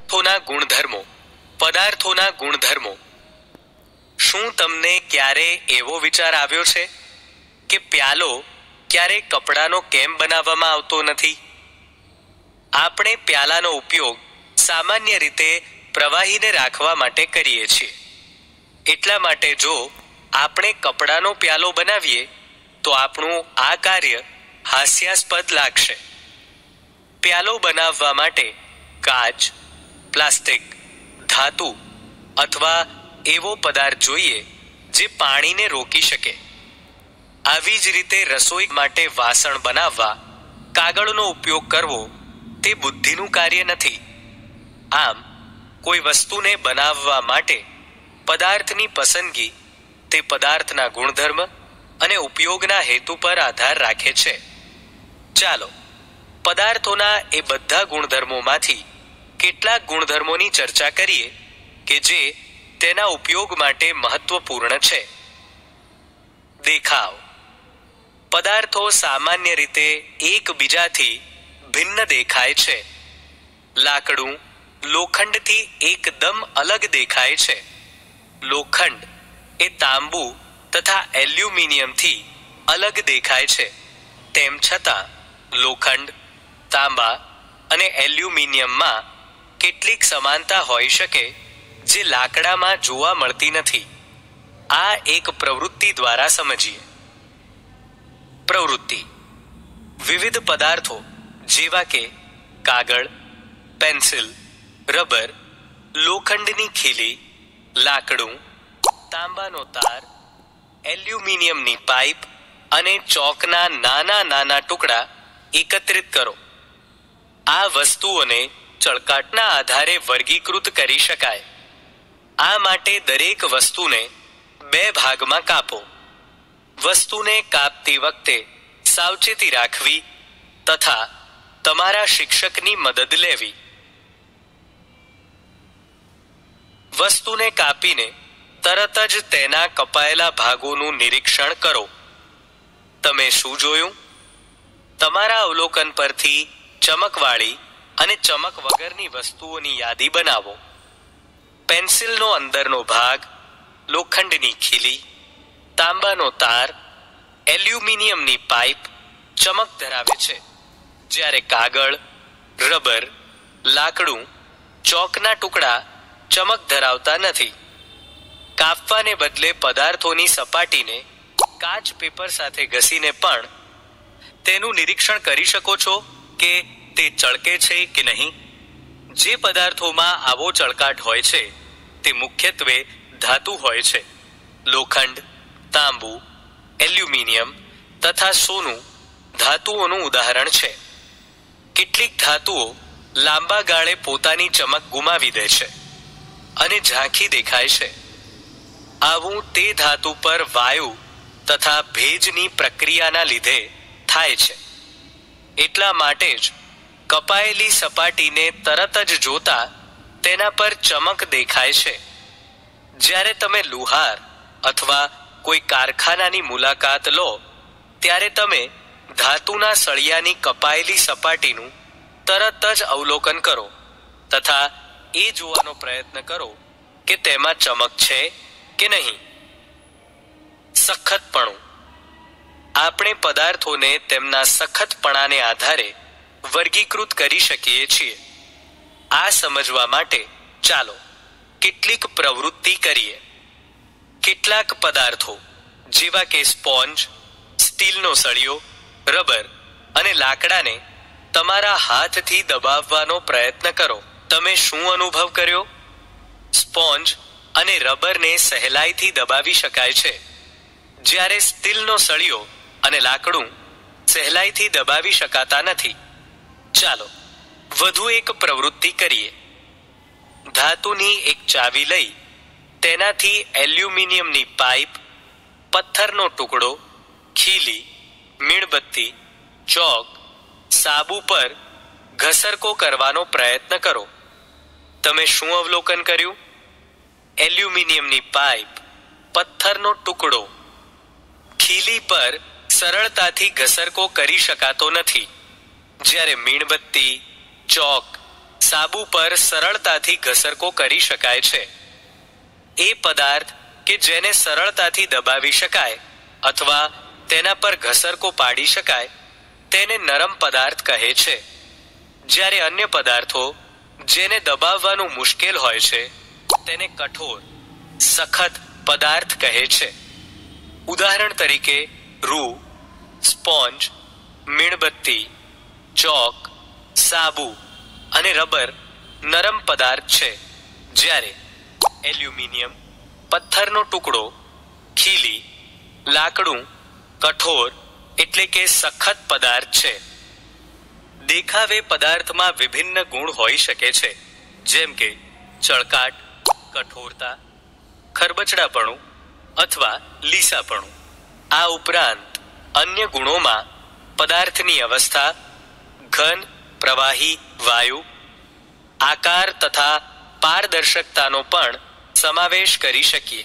પદાર્થોના ગુણધર્મો. પદાર્થોના ગુણધર્મો. શું તમને ક્યારે એવો વિચાર આવ્યો છે કે પ્યાલો ક્યારે કપડાનો કેમ બનાવવામાં આવતો નથી? આપણે પ્યાલાનો ઉપયોગ સામાન્ય રીતે પ્રવાહીને રાખવા માટે કરીએ છીએ. એટલા માટે જો આપણે કપડાનો પ્યાલો બનાવીએ તો આપણું આ કાર્ય હાસ્યાસ્પદ લાગશે. પ્યાલો બનાવવા માટે કાચ, પ્લાસ્ટિક, ધાતુ અથવા એવો પદાર્થ જોઈએ જે પાણીને રોકી શકે. આવી જ રીતે રસોઈ માટે વાસણ બનાવવા કાગળનો ઉપયોગ કરવો તે બુદ્ધિનું કાર્ય નથી. આમ કોઈ વસ્તુને બનાવવા માટે પદાર્થની પસંદગી તે પદાર્થના ગુણધર્મ અને ઉપયોગના હેતુ પર આધાર રાખે છે. ચાલો પદાર્થોના એ બધા ગુણધર્મોમાંથી કેટલાક ગુણધર્મોની ચર્ચા કરીએ કે જે તેના ઉપયોગ માટે મહત્વપૂર્ણ છે. દેખાવ. પદાર્થો સામાન્ય રીતે એકબીજાથી ભિન્ન દેખાય છે. લાકડું લોખંડથી એકદમ અલગ દેખાય છે. લોખંડ એ તાંબુ તથા એલ્યુમિનિયમથી અલગ દેખાય છે. તેમ છતાં લોખંડ, તાંબા અને એલ્યુમિનિયમમાં કેટલીક સમાનતા હોઈ શકે જે લાકડામાં જોવા મળતી નથી. આ એક પ્રવૃત્તિ દ્વારા સમજીએ. પ્રવૃત્તિ. વિવિધ પદાર્થો જેવા કે કાગળ, પેન્સિલ, રબર, લોખંડની ખીલી, લાકડું, તાંબાનો તાર, એલ્યુમિનિયમની પાઇપ અને ચોકના નાના નાના ટુકડા એકત્રિત કરો. આ વસ્તુઓને ચળકાટના આધારે વર્ગીકૃત કરી શકાય. આ માટે દરેક વસ્તુને બે ભાગમાં કાપો. વસ્તુને કાપતી વખતે સાવચેતી રાખવી તથા તમારા શિક્ષકની મદદ લેવી. વસ્તુને કાપીને તરત જ તેના કપાયેલા ભાગોનું નિરીક્ષણ કરો. તમે શું જોયું? તમારા અવલોકન પરથી ચમકવાળી અને ચમક વગરની વસ્તુઓની યાદી બનાવો. પેન્સિલનો અંદરનો ભાગ, લોખંડની ખીલી, તાંબાનો તાર, એલ્યુમિનિયમની પાઇપ ચમક ધરાવે છે, જ્યારે કાગળ, રબર, લાકડું, ચોકના ટુકડા ચમક ધરાવતા નથી. કાપવાને બદલે પદાર્થોની સપાટીને કાચ પેપર સાથે ઘસીને પણ તેનું નિરીક્ષણ કરી શકો છો કે તે ચળકે છે કે નહીં. જે પદાર્થોમાં આવો ચળકાટ હોય છે તે મુખ્યત્વે ધાતુ હોય છે. લોખંડ, તાંબુ, એલ્યુમિનિયમ તથા સોનું ધાતુઓનું ઉદાહરણ છે. કેટલીક ધાતુઓ લાંબા ગાળે પોતાની ચમક ગુમાવી દે છે અને ઝાંખી દેખાય છે. આવું તે ધાતુ પર વાયુ તથા ભેજની પ્રક્રિયાના લીધે થાય છે. એટલા માટે જ કપાયેલી સપાટીને તરત જ જોતા તેના પર ચમક દેખાય છે. જ્યારે તમે લુહાર અથવા કોઈ કારખાનાની મુલાકાત લો ત્યારે તમે ધાતુના સળિયાની કપાયેલી સપાટીનું તરત જ અવલોકન કરો તથા એ જોવાનો પ્રયત્ન કરો કે તેમાં ચમક છે કે નહીં. સખતપણું. આપણે પદાર્થોને તેમના સખતપણાને આધારે વર્ગીકૃત કરી શકીએ છીએ. આ સમજવા માટે ચાલો કેટલીક પ્રવૃત્તિ કરીએ. કેટલાક પદાર્થો જેવા કે સ્પોન્જ, સ્ટીલનો સળિયો, રબર અને લાકડાને તમારા હાથથી દબાવવાનો પ્રયત્ન કરો. તમે શું અનુભવ કર્યો? સ્પોન્જ અને રબરને સહેલાઈથી દબાવી શકાય છે, જ્યારે સ્ટીલનો સળિયો અને લાકડું સહેલાઈથી દબાવી શકાતા નથી. ચાલો વધુ એક પ્રવૃત્તિ કરીએ. ધાતુની એક ચાવી લઈ તેનાથી એલ્યુમિનિયમની પાઇપ, પથ્થરનો ટુકડો, ખીલી, મીણબત્તી, ચોક, સાબુ પર ઘસરકો કરવાનો પ્રયત્ન કરો. તમે શું અવલોકન કર્યું? એલ્યુમિનિયમની પાઇપ, પથ્થરનો ટુકડો, ખીલી પર સરળતાથી ઘસરકો કરી શકાતો નથી, જ્યારે મીણબત્તી, ચોક સાબુ પર સરળતાથી ઘસરકો કરી શકાય છે. એ પદાર્થ કે જેને સરળતાથી દબાવી શકાય અથવા તેના પર ઘસરકો પાડી શકાય તેને નરમ પદાર્થ કહે છે, જ્યારે અન્ય પદાર્થો જેને દબાવવાનું મુશ્કેલ હોય છે તેને કઠોર, સખત પદાર્થ કહે છે. ઉદાહરણ તરીકે રૂ, સ્પોન્જ, મીણબત્તી, ચોક, સાબુ અને રબર નરમ પદાર્થ છે, જ્યારે એલ્યુમિનિયમ, પથ્થરનો ટુકડો, ખીલી, લાકડું કઠોર એટલે કે સખત પદાર્થ છે. દેખાવે પદાર્થમાં વિભિન્ન ગુણ હોઈ શકે છે, જેમ કે ચળકાટ, કઠોરતા, ખરબચડાપણું અથવા લીસાપણું. આ ઉપરાંત અન્ય ગુણોમાં પદાર્થની અવસ્થા, ઘન, પ્રવાહી, વાયુ, આકાર તથા પારદર્શકતાનો પણ સમાવેશ કરી શકીએ.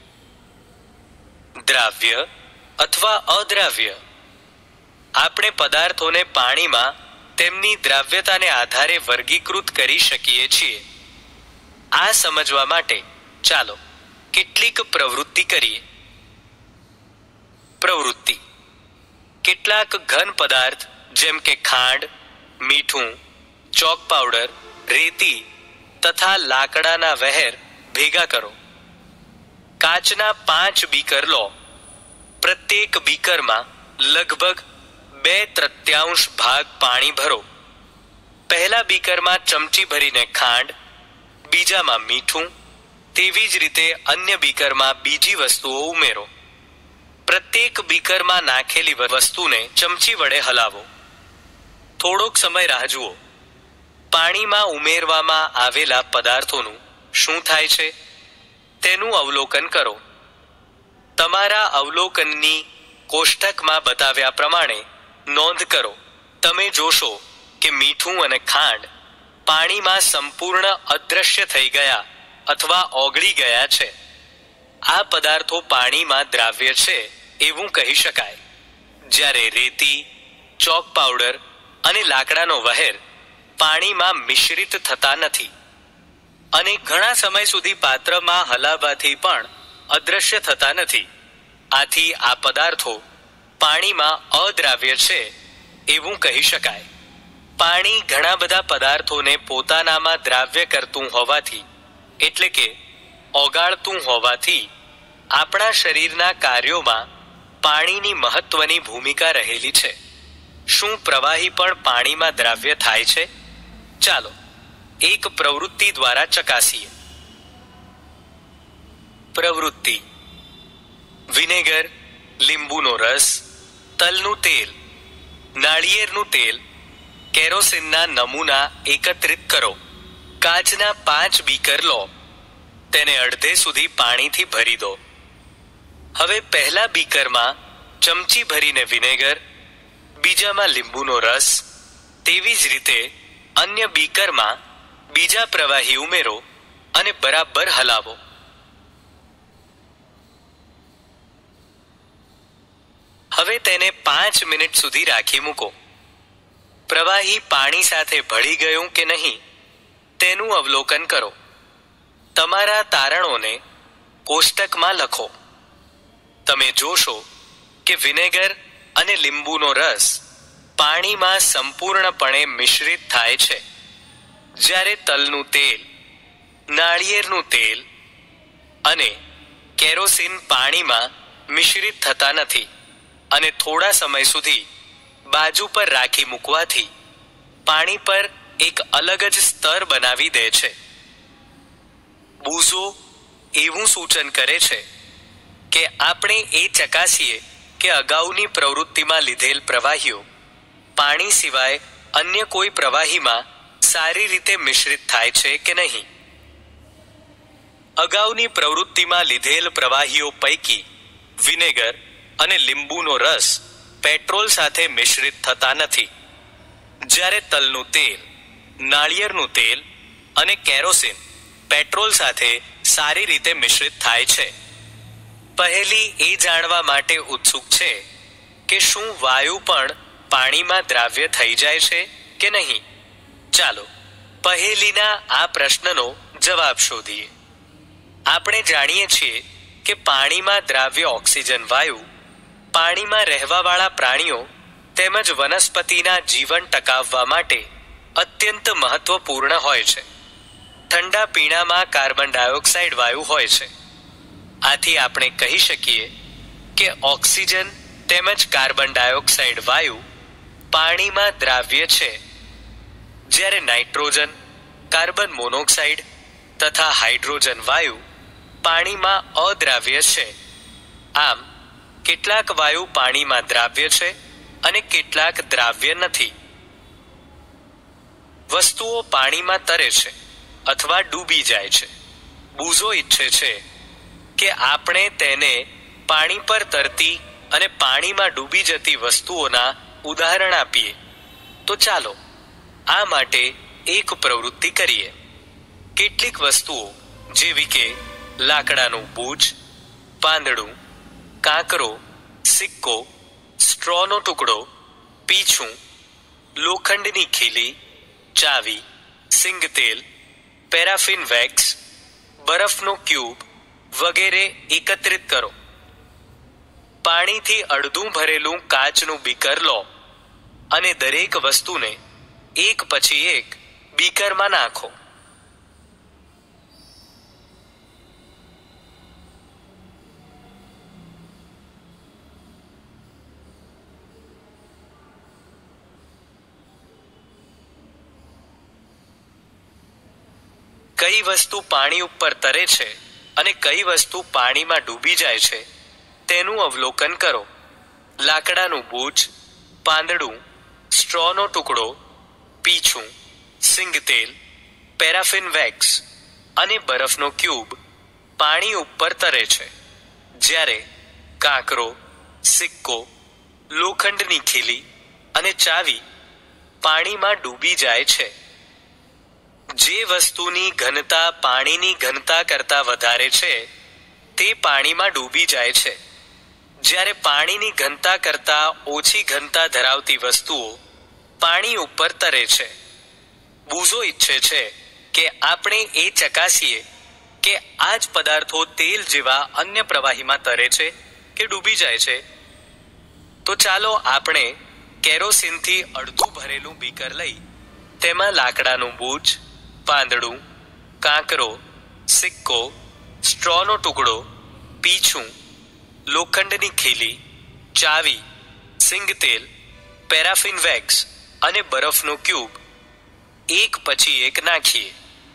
દ્રાવ્ય અથવા અદ્રાવ્ય. આપણે પદાર્થોને પાણીમાં તેમની દ્રાવ્યતાને આધારે વર્ગીકૃત કરી શકીએ છીએ. આ સમજવા માટે ચાલો કેટલીક પ્રવૃત્તિ કરીએ. પ્રવૃત્તિ. કેટલાક ઘન પદાર્થ જેમ કે ખાંડ, મીઠું, ચોક પાવડર, રેતી તથા લાકડાના વહેર ભેગા કરો. કાચના 5 બીકર લો. પ્રત્યેક બીકરમાં લગભગ 2/3 ભાગ પાણી ભરો. પહેલા બીકરમાં ચમચી ભરીને ખાંડ, બીજામાં મીઠું, તેવી જ રીતે અન્ય બીકરમાં બીજી વસ્તુઓ ઉમેરો. પ્રત્યેક બીકરમાં નાખેલી વસ્તુને ચમચી વડે હલાવો. થોડોક સમય રાહ જુઓ. પાણીમાં ઉમેરવામાં આવેલા પદાર્થોનું શું થાય છે તેનું અવલોકન કરો. તમારા અવલોકનની કોષ્ટકમાં બતાવ્યા પ્રમાણે નોંધ કરો. તમે જોશો કે મીઠું અને ખાંડ પાણીમાં સંપૂર્ણ અદૃશ્ય થઈ ગયા અથવા ઓગળી ગયા છે. આ પદાર્થો પાણીમાં દ્રાવ્ય છે એવું કહી શકાય, જ્યારે રેતી, ચોક પાવડર અને લાકડાનો વહેર પાણીમાં મિશ્રિત થતા નથી અને ઘણા સમય સુધી પાત્રમાં હલાવવાથી પણ અદૃશ્ય થતા નથી. આથી આ પદાર્થો પાણીમાં અદ્રાવ્ય છે એવું કહી શકાય. પાણી ઘણા બધા પદાર્થોને પોતાનામાં દ્રાવ્ય કરતું હોવાથી, એટલે કે ઓગાળતું હોવાથી આપણા શરીરના કાર્યોમાં પાણીની મહત્વની ભૂમિકા રહેલી છે. શું પ્રવાહી પણ પાણીમાં દ્રાવ્ય થાય છે? ચાલો એક પ્રવૃત્તિ દ્વારા ચકાસીએ. પ્રવૃત્તિ. વિનેગર, લીંબુનો રસ, તલનું તેલ, નાળિયેરનું તેલ, કેરોસીનના નમૂના એકત્રિત કરો. કાચના 5 બીકર લો. તેને અડધે સુધી પાણીથી ભરી દો. હવે પહેલા બીકરમાં ચમચી ભરીને વિનેગર, બીજામાં લીંબુનો રસ, તેવી જ રીતે અન્ય બીકરમાં બીજા પ્રવાહી ઉમેરો અને બરાબર હલાવો. હવે તેને 5 મિનિટ સુધી રાખી મૂકો. પ્રવાહી પાણી સાથે ભળી ગયું કે નહીં તેનું અવલોકન કરો. તમારા તારણોને કોષ્ટકમાં લખો. તમે જોશો કે વિનેગર અને લીંબુનો રસ પાણીમાં સંપૂર્ણપણે મિશ્રિત થાય છે, જ્યારે તલનું તેલ, નાળિયેરનું તેલ અને કેરોસીન પાણીમાં મિશ્રિત થતા નથી અને થોડા સમય સુધી બાજુ પર રાખી મૂકવાથી પાણી પર એક અલગ જ સ્તર બનાવી દે છે. બુઝો એવું સૂચન કરે છે કે આપણે એ ચકાસીએ કે અગાઉની પ્રવૃત્તિમાં લીધેલ પ્રવાહીઓ પાણી સિવાય અન્ય કોઈ પ્રવાહીમાં સારી રીતે મિશ્રિત થાય છે કે નહીં. અગાઉની પ્રવૃત્તિમાં લીધેલ પ્રવાહીઓ પૈકી વિનેગર અને લીંબુનો રસ પેટ્રોલ સાથે મિશ્રિત થતા નથી, જ્યારે તલનું તેલ, નાળિયેરનું તેલ અને કેરોસીન પેટ્રોલ સાથે સારી રીતે મિશ્રિત થાય છે. પહેલી એ જાણવા માટે ઉત્સુક છે કે શું વાયુ પણ પાણીમાં દ્રાવ્ય થઈ જાય છે કે નહીં. ચાલો પહેલીના આ પ્રશ્નનો જવાબ શોધીએ. આપણે જાણીએ છીએ કે પાણીમાં દ્રાવ્ય ઓક્સિજન વાયુ પાણીમાં રહેવાવાળા પ્રાણીઓ તેમજ વનસ્પતિના જીવન ટકાવવા માટે અત્યંત મહત્વપૂર્ણ હોય છે. ઠંડા પીણામાં કાર્બન ડાયોક્સાઇડ વાયુ હોય છે. આથી આપણે કહી શકીએ કે ઓક્સિજન તેમજ કાર્બન ડાયોક્સાઇડ વાયુ પાણીમાં દ્રાવ્ય છે, જ્યારે નાઇટ્રોજન, કાર્બન મોનોક્સાઇડ તથા હાઇડ્રોજન વાયુ પાણીમાં અદ્રાવ્ય છે. આમ કેટલાક વાયુ પાણીમાં દ્રાવ્ય છે અને કેટલાક દ્રાવ્ય નથી. વસ્તુઓ પાણીમાં તરે છે અથવા ડૂબી જાય છે. બુઝો ઈચ્છે છે કે આપણે તેને પાણી પર તરતી અને પાણીમાં ડૂબી જતી વસ્તુઓના ઉદાહરણ આપીએ. તો ચાલો આ માટે એક પ્રવૃત્તિ કરીએ. કેટલીક વસ્તુઓ જેવી કે લાકડાનું બૂચ, પાંદડું, કાંકરો, સિક્કો, સ્ટ્રોનો ટુકડો, પીછું, લોખંડની ખીલી, ચાવી, સિંગતેલ, પેરાફિન વેક્સ, બરફનો ક્યુબ વગેરે એકત્રિત કરો. પાણીથી અડધું ભરેલું કાચનું બીકર લો અને દરેક વસ્તુને એક પછી એક બીકરમાં નાખો. કઈ વસ્તુ પાણી ઉપર તરે છે અને કઈ વસ્તુ પાણીમાં ડૂબી જાય છે તેનું અવલોકન કરો. લાકડાનું બૂચ, પાંદડું, સ્ટ્રોનો ટુકડો, પીછું, સિંગતેલ, પેરાફિન વેક્સ અને બરફનો ક્યુબ પાણી ઉપર તરે છે, જ્યારે કાંકરો, સિક્કો, લોખંડની ખીલી અને ચાવી પાણીમાં ડૂબી જાય છે. જે વસ્તુની ઘનતા પાણીની ઘનતા કરતાં વધારે છે તે પાણીમાં ડૂબી જાય છે, જ્યારે પાણીની ઘનતા કરતાં ઓછી ઘનતા ધરાવતી વસ્તુઓ પાણી ઉપર તરે છે. બુઝો ઈચ્છે છે કે આપણે એ ચકાસીએ કે આ જ પદાર્થો તેલ જેવા અન્ય પ્રવાહીમાં તરે છે કે ડૂબી જાય છે. તો ચાલો આપણે કેરોસીનથી અડધું ભરેલું બીકર લઈ તેમાં લાકડાનું બૂચ, પાંદડું, કાંકરો, સિક્કો, સ્ટ્રોનો ટુકડો, પીછું, લોખંડની ખીલી, ચાવી, સિંગતેલ, પેરાફિન વેક્સ અને બરફનો ક્યુબ એક પછી એક નાખીએ.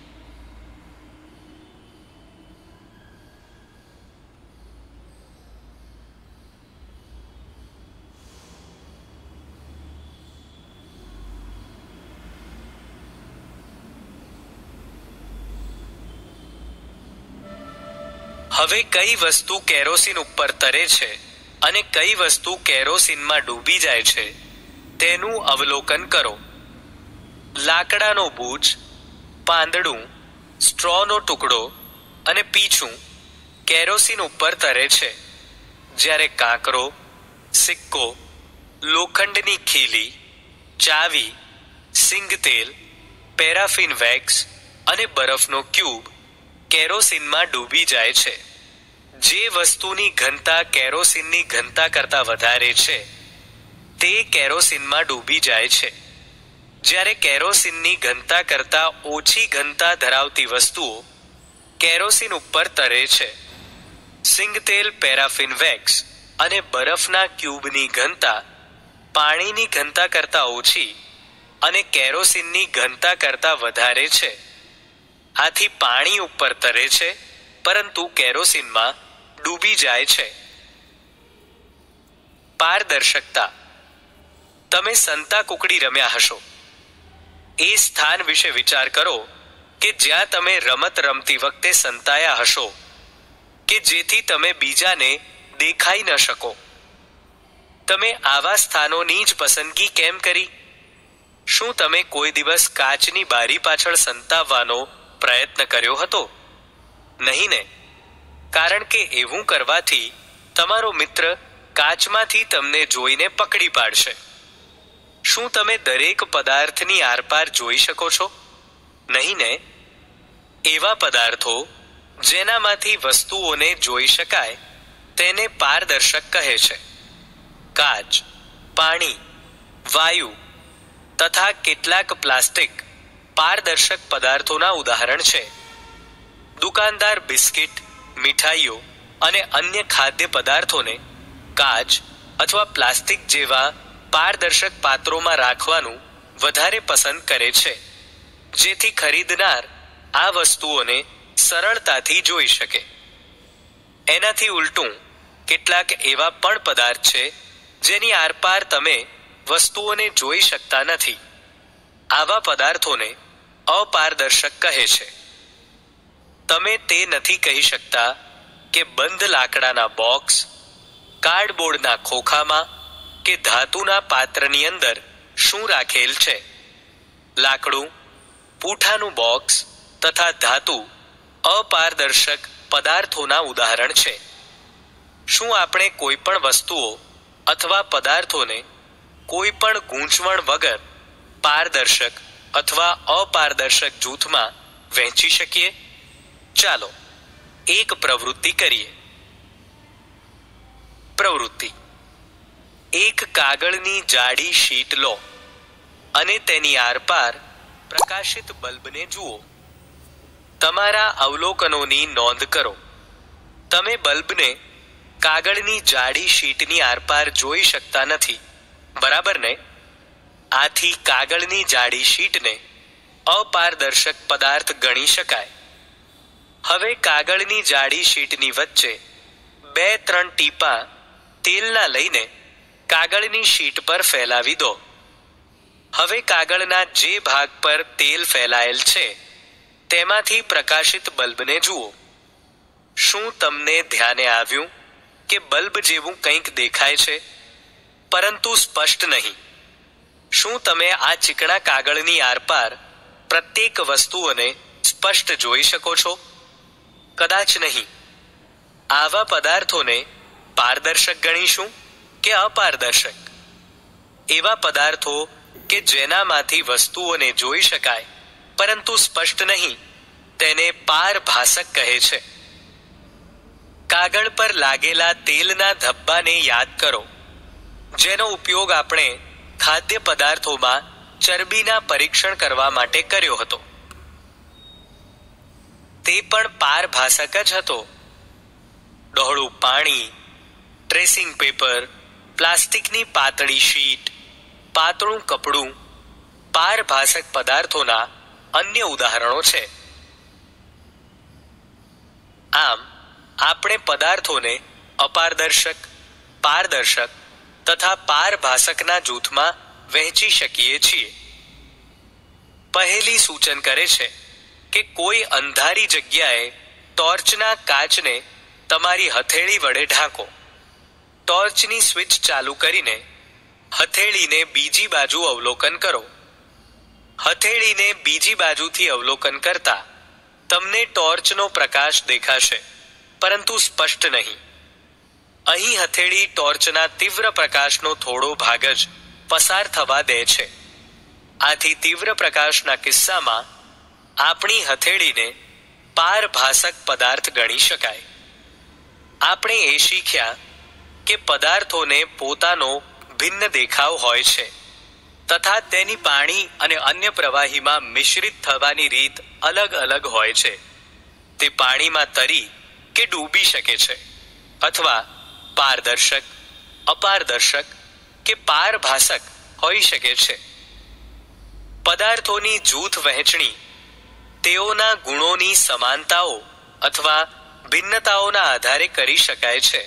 હવે કઈ વસ્તુ કેરોસીન ઉપર તરે છે અને કઈ વસ્તુ કેરોસીનમાં ડૂબી જાય છે તેનું અવલોકન કરો. લાકડાનો બૂચ, પાંદડું, સ્ટ્રોનો ટુકડો અને પીછું કેરોસીન ઉપર તરે છે, જ્યારે કાંકરો, સિક્કો, લોખંડની ખીલી, ચાવી, સિંગતેલ, પેરાફિન વેક્સ અને બરફનો ક્યુબ કેરોસીનમાં ડૂબી જાય છે. જે વસ્તુની ઘનતા કેરોસીનની ઘનતા કરતાં વધારે છે તે કેરોસીનમાં ડૂબી જાય છે, જ્યારે કેરોસીનની ઘનતા કરતાં ઓછી ઘનતા ધરાવતી વસ્તુઓ કેરોસીન ઉપર તરે છે. સિંગતેલ, પેરાફિન વેક્સ અને બરફના ક્યુબની ઘનતા પાણીની ઘનતા કરતાં ઓછી અને કેરોસીનની ઘનતા કરતાં વધારે છે. આથી પાણી ઉપર તરે છે પરંતુ કેરોસીનમાં ડૂબી જાય છે. પારદર્શકતા. તમે સંતા કુકડી રમ્યા હશો. એ સ્થાન વિશે વિચાર કરો કે જ્યાં તમે રમત રમતી વખતે સંતાયા હશો કે જેથી તમે બીજાને દેખાઈ ન શકો. તમે આવા સ્થાનોની જ પસંદગી કેમ કરી? શું તમે કોઈ દિવસ કાચની બારી પાછળ સંતાવવાનો પ્રયત્ન કર્યો હતો? નહીં ને? કારણ કે એવું કરવાથી તમારો મિત્ર કાચમાંથી તમને જોઈને પકડી પાડશે. શું તમે દરેક પદાર્થની આરપાર જોઈ શકો છો? નહીં ને? એવા પદાર્થો જેનામાંથી વસ્તુઓને જોઈ શકાય તેને પારદર્શક કહે છે. કાચ, પાણી, વાયુ તથા કેટલાક પ્લાસ્ટિક પારદર્શક પદાર્થોના ઉદાહરણ છે. દુકાનદાર બિસ્કિટ, મીઠાઈઓ અને અન્ય ખાદ્ય પદાર્થોને કાચ અથવા પ્લાસ્ટિક જેવા પારદર્શક પાત્રોમાં રાખવાનું વધારે પસંદ કરે છે, જેથી ખરીદનાર આ વસ્તુઓને સરળતાથી જોઈ શકે. એનાથી ઉલટું કેટલાક એવા પણ પદાર્થ છે જેની આરપાર તમે વસ્તુઓને જોઈ શકતા નથી. આવા પદાર્થોને અપારદર્શક કહે છે. તમે તે નથી કહી શકતા કે બંધ લાકડાના બોક્સ, કાર્ડબોર્ડના ખોખામાં કે ધાતુના પાત્રની અંદર શું રાખેલ છે. લાકડું, પૂંઠાનું બોક્સ તથા ધાતુ અપારદર્શક પદાર્થોના ઉદાહરણ છે. શું આપણે કોઈ પણ વસ્તુઓ અથવા પદાર્થોને કોઈ પણ ગૂંચવણ વગર પારદર્શક અથવા અપારદર્શક જૂથમાં વહેંચી શકીએ? ચાલો એક પ્રવૃત્તિ કરીએ. પ્રવૃત્તિ: એક કાગળની જાડી શીટ લો અને તેની આરપાર પ્રકાશિત બલ્બને જુઓ. તમારા અવલોકનોની નોંધ કરો. તમે બલ્બને કાગળની જાડી શીટની આરપાર જોઈ શકતા નથી, બરાબર ને? આથી કાગળની જાડી શીટને અપારદર્શક પદાર્થ ગણી શકાય. હવે કાગળની જાડી શીટની વચ્ચે 2-3 ટીપા તેલના લઈને કાગળની શીટ પર ફેલાવી દો. હવે કાગળના જે ભાગ પર તેલ ફેલાયેલ છે તેમાંથી પ્રકાશિત બલ્બને જુઓ. શું તમને ધ્યાને આવ્યું કે બલ્બ જેવું કંઈક દેખાય છે, પરંતુ સ્પષ્ટ નહીં? શું તમે આ ચીકણા કાગળની આરપાર પ્રત્યેક વસ્તુઓને સ્પષ્ટ જોઈ શકો છો? કદાચ નહીં. આવા પદાર્થોને પારદર્શક ગણીશું કે અપારદર્શક? એવા પદાર્થો કે જેનામાંથી વસ્તુઓને જોઈ શકાય પરંતુ સ્પષ્ટ નહીં, તેને પારભાસક કહે છે. કાગળ પર લાગેલા તેલના ધબ્બાને યાદ કરો, જેનો ઉપયોગ આપણે ખાદ્ય પદાર્થોમાં ચરબીના પરીક્ષણ કરવા માટે કર્યો હતો. તે પણ પારભાસક જ હતો. ડહોળું પાણી, ટ્રેસિંગ પેપર, પ્લાસ્ટિકની પાતળી શીટ, પાતળું કપડું પારભાસક પદાર્થોના અન્ય ઉદાહરણો છે. આમ આપણે પદાર્થોને અપારદર્શક, પારદર્શક તથા પારભાસકના જૂથમાં વહેંચી શકીએ છીએ. પહેલી સૂચન કરે છે કે કોઈ અંધારી જગ્યાએ ટોર્ચના કાચને તમારી હથેળી વડે ઢાંકો. ટોર્ચની સ્વિચ ચાલુ કરીને હથેળીને બીજી બાજુ અવલોકન કરો. હથેળીને બીજી બાજુથી અવલોકન કરતા તમને ટોર્ચનો પ્રકાશ દેખાશે, પરંતુ સ્પષ્ટ નહીં. અહીં હથેળી ટોર્ચના તીવ્ર પ્રકાશનો થોડો ભાગ જ પસાર થવા દે છે. આથી તીવ્ર પ્રકાશના કિસ્સામાં આપણી હથેળીને પારભાસક પદાર્થ ગણી શકાય. આપણે એ શીખ્યા કે પદાર્થોને પોતાનો ભિન્ન દેખાવ હોય છે તથા તેની પાણી અને અન્ય પ્રવાહીમાં મિશ્રિત થવાની રીત અલગ અલગ હોય છે. તે પાણીમાં તરી કે ડૂબી શકે છે અથવા પારદર્શક, અપારદર્શક કે પારભાસક હોઈ શકે છે. પદાર્થોની જૂથ વહેંચણી તેઓના ગુણોની સમાનતાઓ અથવા ભિન્નતાઓના આધારે કરી શકાય છે.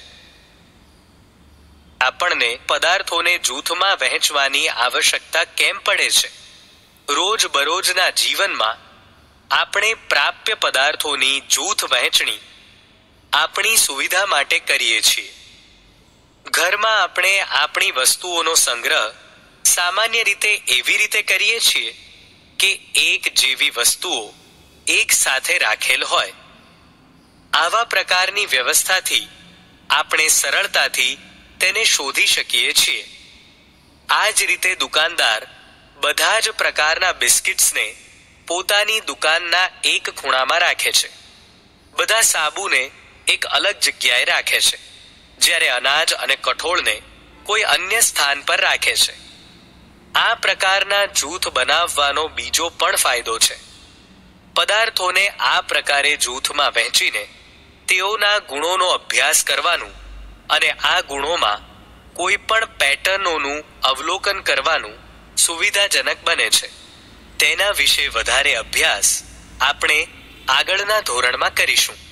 આપણને પદાર્થોને જૂથમાં વહેંચવાની આવશ્યકતા કેમ પડે છે? રોજબરોજના જીવનમાં આપણે પ્રાપ્ય પદાર્થોની જૂથ વહેંચણી આપણી સુવિધા માટે કરીએ છીએ. ઘરમાં આપણે આપણી વસ્તુઓનો સંગ્રહ સામાન્ય રીતે એવી રીતે કરીએ છીએ કે એક જેવી વસ્તુઓ એક સાથે રાખેલ હોય. આવા પ્રકારની વ્યવસ્થાથી આપણે સરળતાથી તેને શોધી શકીએ છીએ. આ જ રીતે દુકાનદાર બધા જ પ્રકારના બિસ્કિટ્સને પોતાની દુકાનના એક ખૂણામાં રાખે છે. બધા સાબુને એક અલગ જગ્યાએ રાખે છે, જ્યારે અનાજ અને કઠોળને કોઈ અન્ય સ્થાન પર રાખે છે. આ પ્રકારના જૂથ બનાવવાનો બીજો પણ ફાયદો છે. પદાર્થોને આ પ્રકારે જૂથમાં વહેંચીને તેઓના ગુણોનો અભ્યાસ કરવાનું અને આ ગુણોમાં કોઈ પણ પેટર્નોનું અવલોકન કરવાનું સુવિધાજનક બને છે. તેના વિશે વધારે અભ્યાસ આપણે આગળના ધોરણમાં કરીશું.